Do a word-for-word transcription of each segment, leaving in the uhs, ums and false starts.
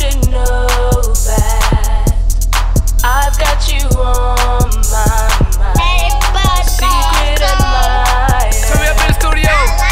should know that I've got you on my mind. Secret admirer. Turn me up in the studio.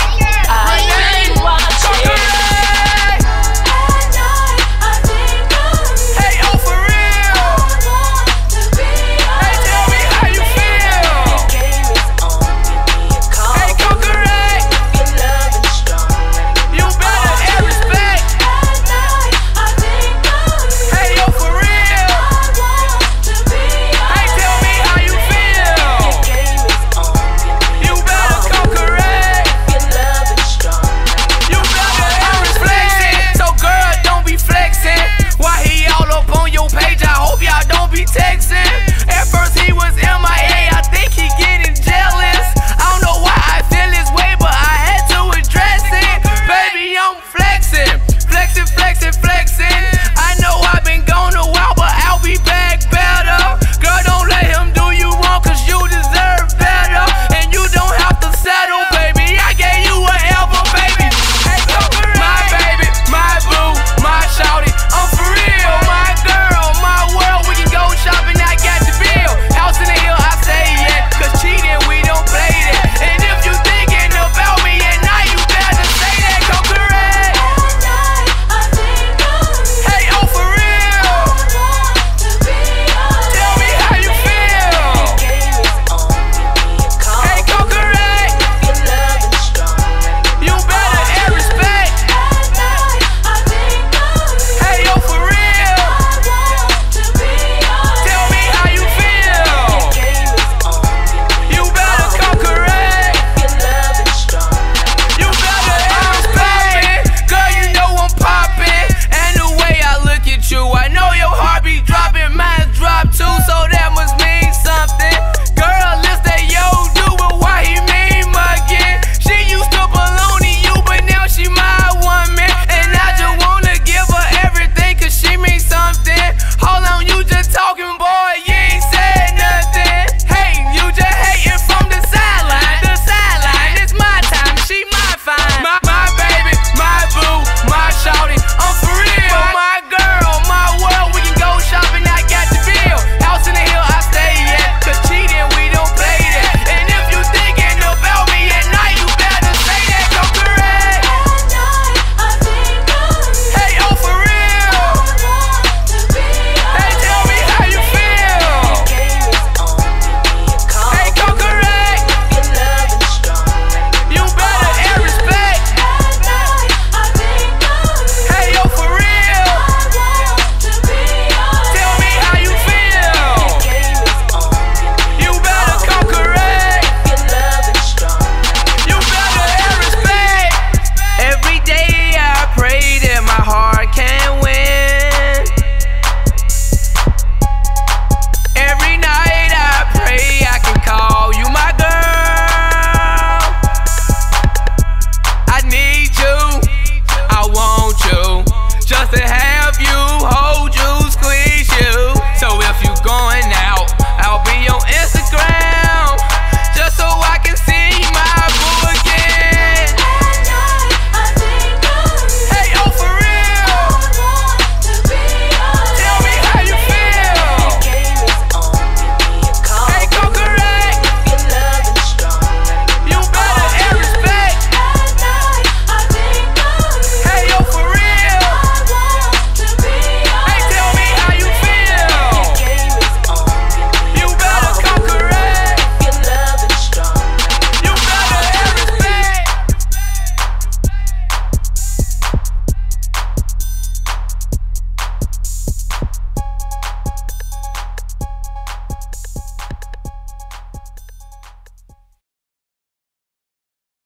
I ain't watching. Hey, At night, I think of you. hey, oh for real. I want to be Hey, tell me how you feel. The game is on. Give me a call. Hey, Conquer Ray, Your love is strong. you better have respect. At night, I think of you. Hey, oh for real. I want to be Hey, tell me how you feel. The game is on. Give me You better Conquer Ray. Your love is strong. You better have respect. So girl, don't be flexing. Why he all up on your page? I hope y'all don't be texting. At first he was M I A, I think he getting jealous. I don't know why I feel this way, but I had to address it. Baby, I'm flexing, flexing, flexing, flexing. I know I've been gone a while, but I'll be back better. Girl, don't let him do you wrong, cause you deserve better. And you don't have to settle, baby. I gave you whatever, baby. My baby, my boo, my shawty, I'm for real. My girl, my world, we can go shopping, I got the bill. House in the hill, I say yeah, cause cheating, we don't play that. And if you thinking about me at night, you better say that, Conquer Ray. At night, I think of you. Hey, oh for real. I want to be Tell me how you feel. The game is on. Give me a call. Hey, Conquer Ray, Your love is strong. you better have respect. At night, I think of you. Hey, oh for real. I want to be Tell me how you feel. The game is on. Give me You better Conquer Ray. Your love is strong. You better have respect. Girl, you know I'm poppin'. And the way I look at you, I know your heart be dropping, mine drop too, so that must mean something. Girl, let's say yo do it, why he mean muggin'? She used to belong to you, but now she my woman. And I just wanna give her everything, cause she means something. Hold on, you just talking, boy, you ain't said nothing. Hey, you just hating from the sideline. The sideline, it's my time, she my fine. My, my baby, my boo, my shawty, I'm for real. My girl, my world, we can go shopping, I got the bill. House in the hill, I stay yeah, cause cheating, we don't play that. And if you thinking about me at night, you better say that, Conquer Ray. At night, I think of you. Hey, oh for real. I want to be Hey, tell me how you feel. The game is on. Give me a call. Hey, Conquer Ray, Your love is strong. you better have respect. At night, I think of you. Hey, oh for real. I want to be Tell me how you feel. The game is on. Give me You better Conquer Ray. Your love is strong. You better have respect. Every day I pray that my heart can win. Every night I pray I can call you my girl. I need you, I want you, just to have